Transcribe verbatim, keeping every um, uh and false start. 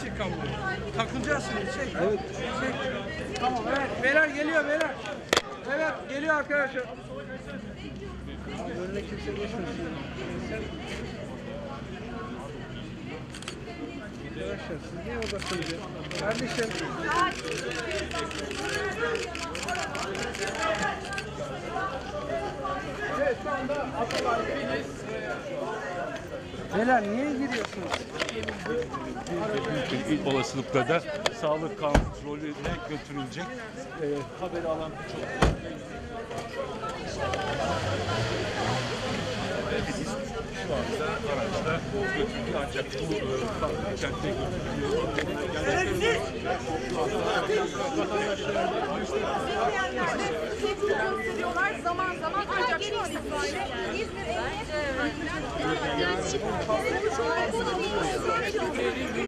çek kamerayı. Takılacaksın. Çek. Evet. Çek. Tamam evet. Beyler geliyor beyler. Evet geliyor arkadaşlar. Önüne kimse geçmesin. Arkadaşlar siz niye oradasınız ya? Kardeşim. Evet şu anda Atalay'dayız. Beyler niye giriyorsunuz? Büyük bir olasılıkla da sağlık kontrolüne götürülecek. E, haberi alan birçok şu anda araçta götürülüyor ancak bu e, kentte gösteriyorlar zaman zaman ancak şu an itibariyle İzmir Emniyet Müdürlüğü'nden